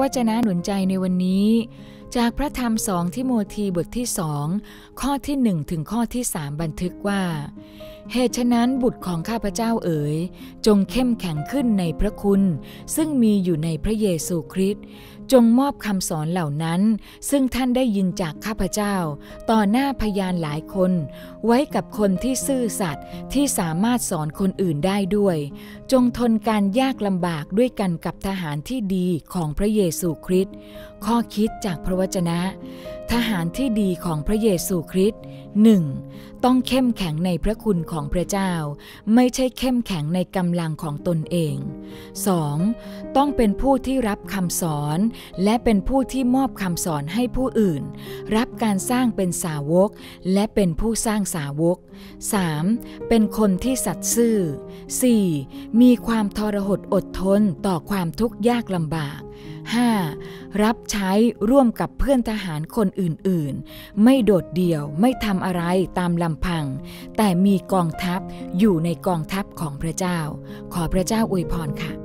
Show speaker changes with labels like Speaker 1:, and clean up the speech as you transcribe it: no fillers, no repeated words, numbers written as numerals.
Speaker 1: วจนะหนุนใจในวันนี้จากพระธรรม2ทิโมธีบทที่2ข้อที่1ถึงข้อที่3บันทึกว่าเหตุฉะนั้นบุตรของข้าพเจ้าเอ๋ยจงเข้มแข็งขึ้นในพระคุณซึ่งมีอยู่ในพระเยซูคริสต์จงมอบคำสอนเหล่านั้นซึ่งท่านได้ยินจากข้าพเจ้าต่อหน้าพยานหลายคนไว้กับคนที่ซื่อสัตย์ที่สามารถสอนคนอื่นได้ด้วยจงทนการยากลำบากด้วยกันกับทหารที่ดีของพระเยซูคริสต์ข้อคิดจากพระวจนะทหารที่ดีของพระเยซูคริสต์ 1. ต้องเข้มแข็งในพระคุณของพระเจ้าไม่ใช่เข้มแข็งในกำลังของตนเอง 2. ต้องเป็นผู้ที่รับคำสอนและเป็นผู้ที่มอบคำสอนให้ผู้อื่นรับการสร้างเป็นสาวกและเป็นผู้สร้างสาวก 3. เป็นคนที่สัตย์ซื่อ 4. มีความทรหดอดทนต่อความทุกข์ยากลำบาก 5. รับใช้ร่วมกับเพื่อนทหารคนอื่นๆไม่โดดเดี่ยวไม่ทำอะไรตามลำพังแต่มีกองทัพอยู่ในกองทัพของพระเจ้าขอพระเจ้าอวยพรค่ะ